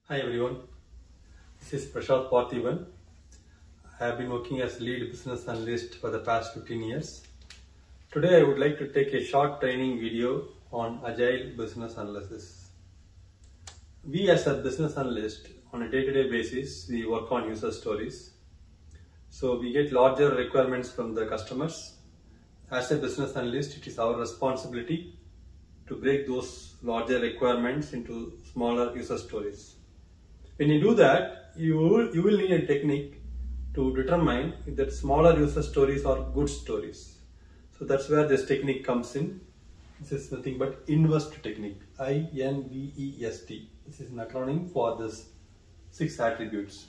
Hi everyone, this is Prashant Parthiban. I have been working as lead business analyst for the past 15 years. Today I would like to take a short training video on Agile business analysis. We as a business analyst on a day-to-day basis, we work on user stories. So we get larger requirements from the customers. As a business analyst, it is our responsibility to break those larger requirements into smaller user stories. When you do that, you will need a technique to determine if that smaller user stories are good stories. So that's where this technique comes in. This is nothing but INVEST technique, I-N-V-E-S-T. This is an acronym for this 6 attributes.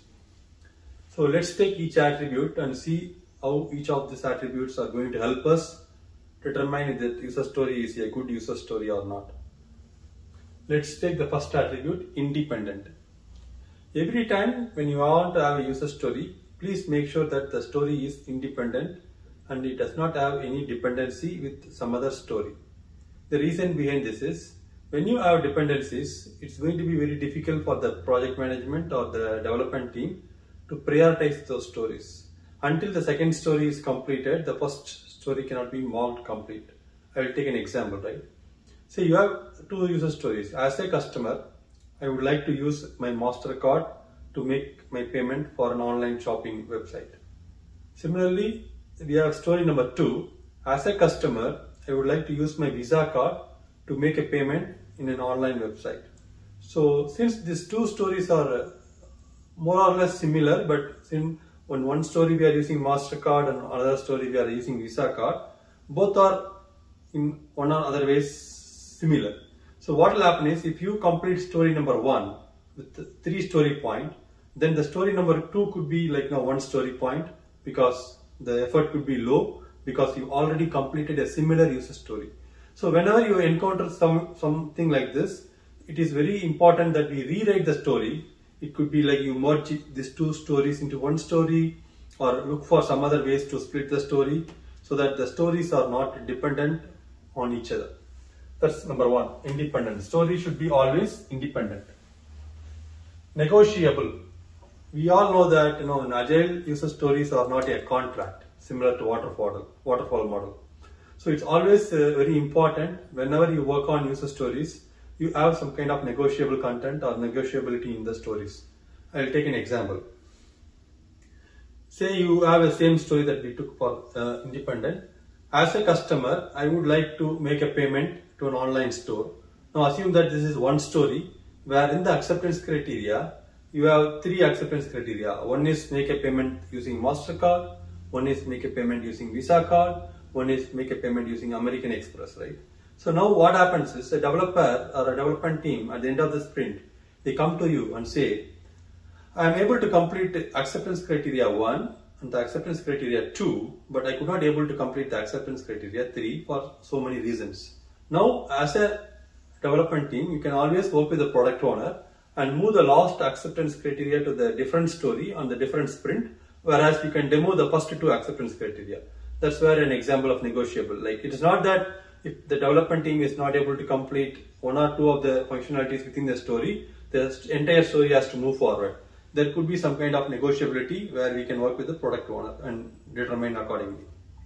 So let's take each attribute and see how each of these attributes are going to help us determine if that user story is a good user story or not. Let's take the first attribute, independent. Every time when you want to have a user story, please make sure that the story is independent and it does not have any dependency with some other story. The reason behind this is, when you have dependencies, it's going to be very difficult for the project management or the development team to prioritize those stories. Until the second story is completed, the first story cannot be marked complete. I will take an example, right? Say you have 2 user stories. As a customer, I would like to use my MasterCard to make my payment for an online shopping website. Similarly, we have story number 2. As a customer, I would like to use my Visa card to make a payment in an online website. So since these 2 stories are more or less similar, but in one story we are using MasterCard and another story we are using Visa card, both are in one or other ways similar. So what will happen is, if you complete story number 1 with 3 story point, then the story number 2 could be like 1 story point, because the effort could be low because you already completed a similar user story. So whenever you encounter something like this, it is very important that we rewrite the story. It could be like you merge these 2 stories into 1 story, or look for some other ways to split the story so that the stories are not dependent on each other. That's number 1, independent. Story should be always independent. Negotiable. We all know that in Agile, user stories are not a contract, similar to waterfall model. So it's always very important, whenever you work on user stories, you have some kind of negotiable content or negotiability in the stories. I'll take an example. Say you have the same story that we took for independent. As a customer, I would like to make a payment to an online store. Now assume that this is one story where in the acceptance criteria, you have 3 acceptance criteria. One is make a payment using MasterCard, one is make a payment using Visa card, one is make a payment using American Express, right? So now what happens is, a developer or a development team at the end of the sprint, they come to you and say, I am able to complete acceptance criteria 1 and the acceptance criteria 2, but I could not able to complete the acceptance criteria 3 for so many reasons. Now, as a development team, you can always work with the product owner and move the last acceptance criteria to the different story on the different sprint, whereas you can demo the first 2 acceptance criteria. That's where an example of negotiable. Like, it is not that if the development team is not able to complete 1 or 2 of the functionalities within the story, the entire story has to move forward. There could be some kind of negotiability where we can work with the product owner and determine accordingly.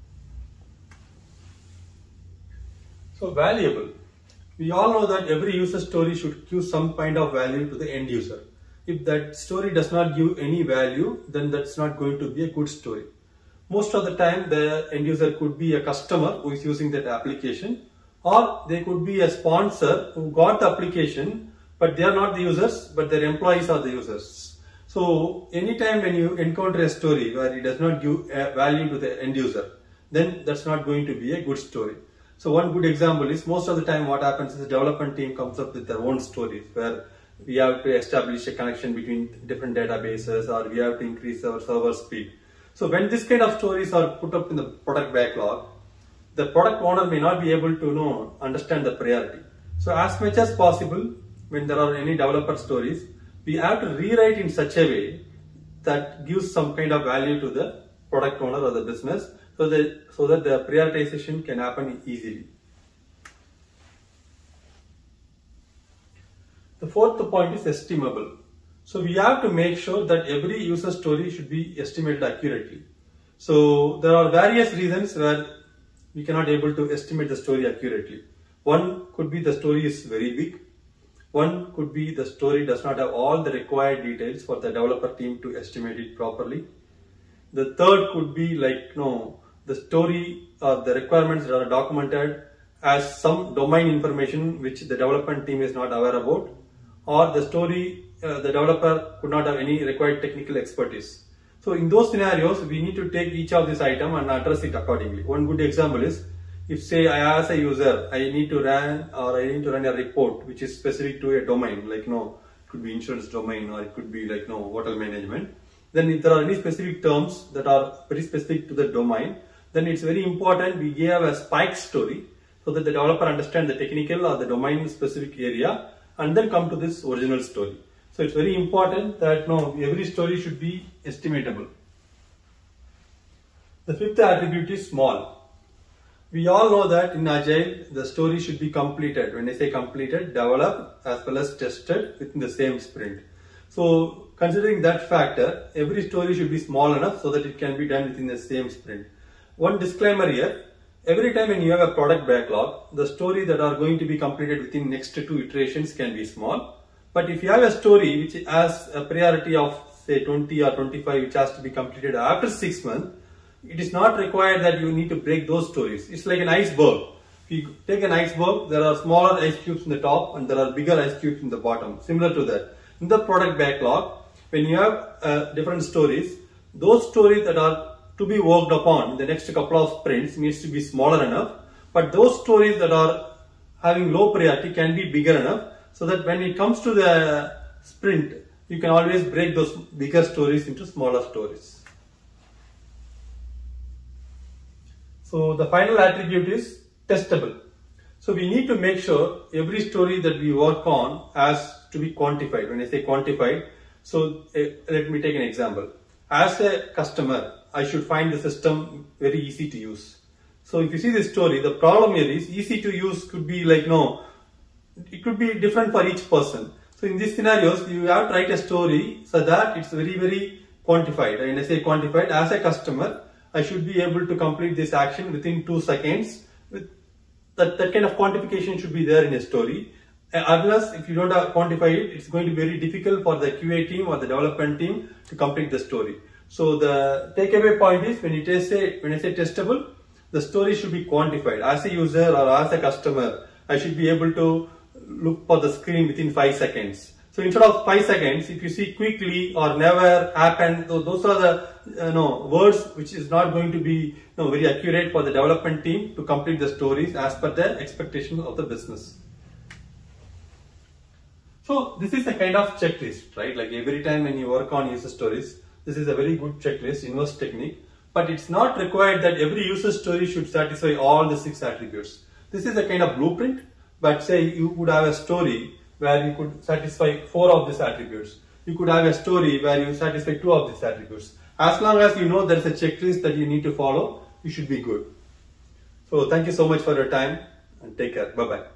So valuable. We all know that every user story should give some kind of value to the end user. If that story does not give any value, then that's not going to be a good story. Most of the time, the end user could be a customer who is using that application, or they could be a sponsor who got the application, but they are not the users, but their employees are the users. So anytime when you encounter a story where it does not give value to the end user, then that's not going to be a good story. So one good example is, most of the time what happens is the development team comes up with their own stories where we have to establish a connection between different databases, or we have to increase our server speed. So when this kind of stories are put up in the product backlog, the product owner may not be able to understand the priority. So as much as possible, when there are any developer stories, we have to rewrite in such a way that gives some kind of value to the product owner or the business, so that the prioritization can happen easily. The fourth point is estimable. So we have to make sure that every user story should be estimated accurately. So there are various reasons where we cannot able to estimate the story accurately. One could be the story is very big. One could be the story does not have all the required details for the developer team to estimate it properly. The third could be like, the story or the requirements that are documented as some domain information which the development team is not aware about, or the story, the developer could not have any required technical expertise. So in those scenarios, we need to take each of this item and address it accordingly. One good example is, if say I as a user, I need to run a report which is specific to a domain, like it could be insurance domain, or it could be like hotel management. Then if there are any specific terms that are very specific to the domain, then it's very important we give a spike story so that the developer understands the technical or the domain specific area and then come to this original story. So it's very important that every story should be estimatable. The fifth attribute is small. We all know that in Agile, the story should be completed. When I say completed, developed as well as tested within the same sprint. So considering that factor, every story should be small enough so that it can be done within the same sprint. One disclaimer here, every time when you have a product backlog, the story that are going to be completed within next 2 iterations can be small. But if you have a story which has a priority of say 20 or 25 which has to be completed after 6 months, it is not required that you need to break those stories. It's like an iceberg. If you take an iceberg, there are smaller ice cubes in the top and there are bigger ice cubes in the bottom. Similar to that. In the product backlog, when you have different stories, those stories that are to be worked upon in the next couple of sprints needs to be smaller enough. But those stories that are having low priority can be bigger enough so that when it comes to the sprint, you can always break those bigger stories into smaller stories. So the final attribute is testable. So we need to make sure every story that we work on has to be quantified. When I say quantified, so let me take an example. As a customer, I should find the system very easy to use. So if you see this story, the problem here is easy to use could be like it could be different for each person. So in these scenarios, you have to write a story so that it's very, very quantified. And I say quantified, as a customer, I should be able to complete this action within 2 seconds. With that kind of quantification should be there in a story. Unless if you don't quantify it, it's going to be very difficult for the QA team or the development team to complete the story. So the takeaway point is when I say testable, the story should be quantified. As a user or as a customer, I should be able to look for the screen within 5 seconds. So instead of 5 seconds, if you see quickly or never happened, those are the words which is not going to be very accurate for the development team to complete the stories as per the expectations of the business. So this is a kind of checklist, right? Like every time when you work on user stories, this is a very good checklist, inverse technique. But it's not required that every user story should satisfy all the 6 attributes. This is a kind of blueprint, but say you would have a story where you could satisfy 4 of these attributes. You could have a story where you satisfy 2 of these attributes. As long as you know there's a checklist that you need to follow, you should be good. So thank you so much for your time and take care. Bye-bye.